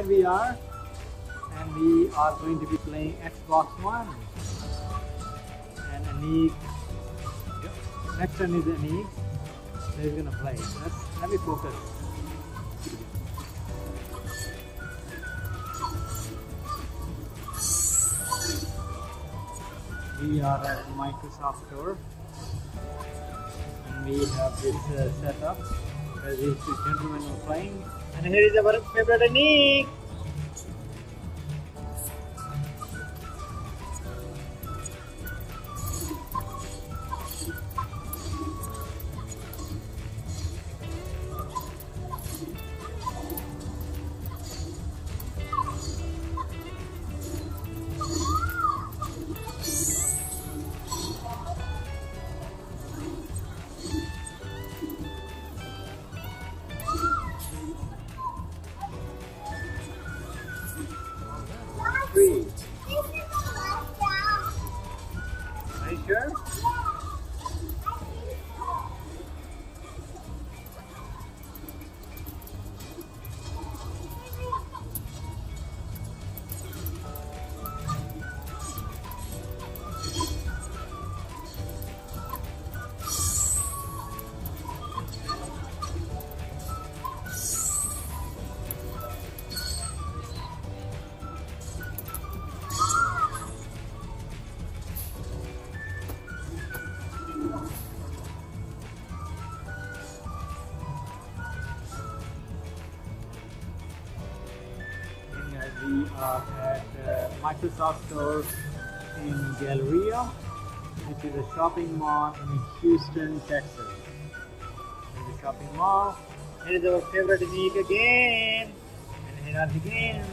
again we are, and we are going to be playing Xbox One. And Anik, next turn is Anik, so he's gonna play. Let me focus. We are at Microsoft Store, and we have this setup where these two gentlemen are playing. And here is our favorite Anik. Are you sure? We are at Microsoft Store in Galleria, which is a shopping mall in Houston, Texas. Here's the shopping mall. Here is our favorite Anik again, and here are the games.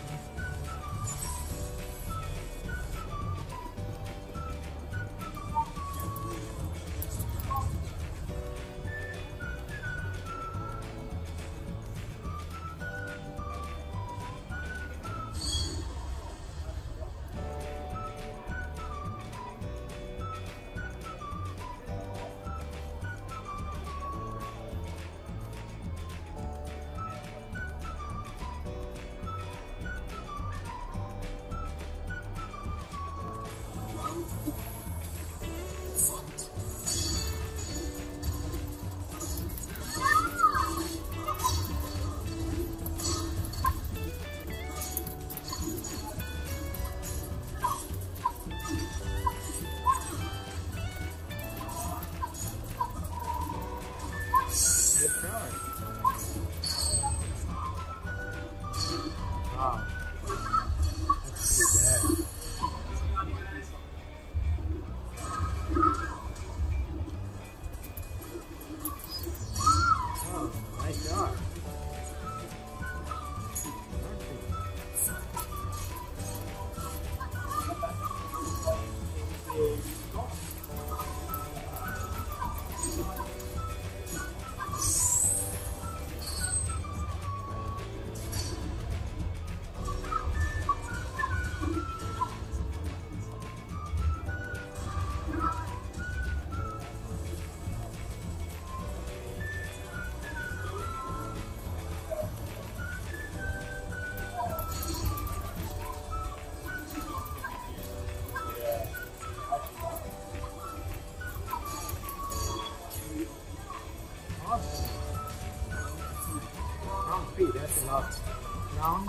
Good try. Wow. That's pretty bad. Oh, nice shot. Round 3, that's the last round.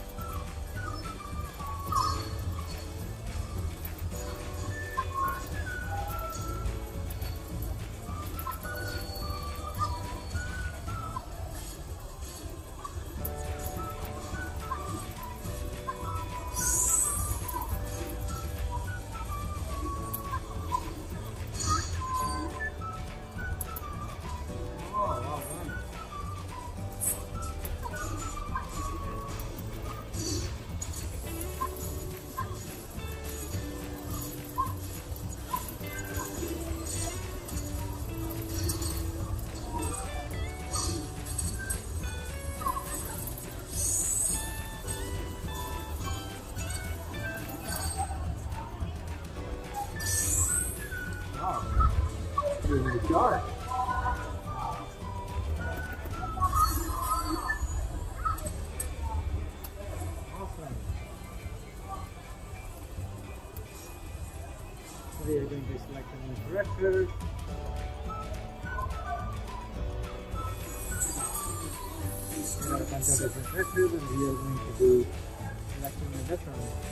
Really dark. tractor. There are a bunch of different tractors, and we are going to be selecting a different one.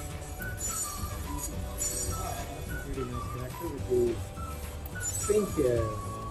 That's a pretty nice tractor with the pink hair.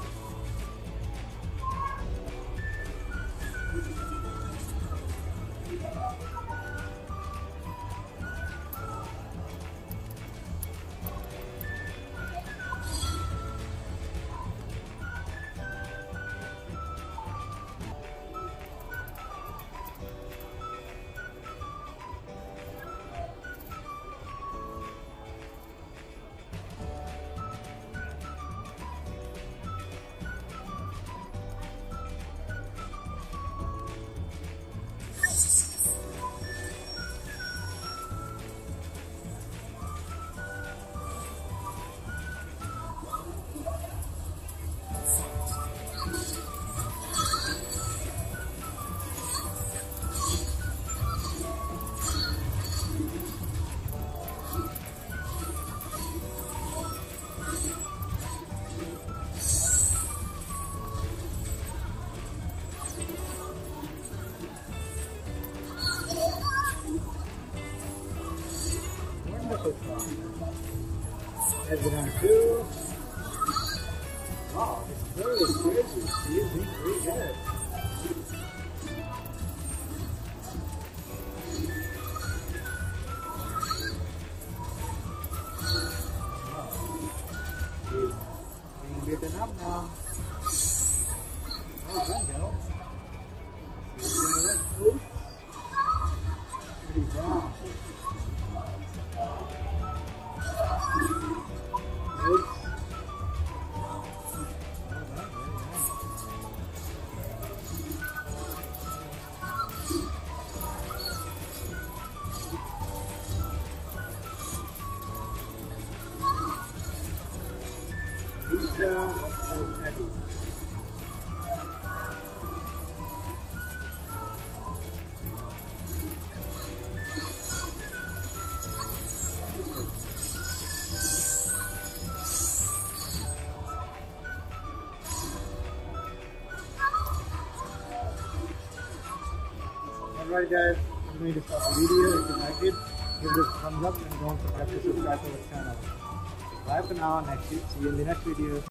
Heads it on two. Wow, this bird is crazy. She is being pretty good. Wow. She's being beaten up now. Oh, good girl. She's doing that food. Pretty brown. Good. Alright guys, I'm going to stop the video. If you like it, give this a thumbs up and don't forget to subscribe to the channel. Bye for now. See you in the next video.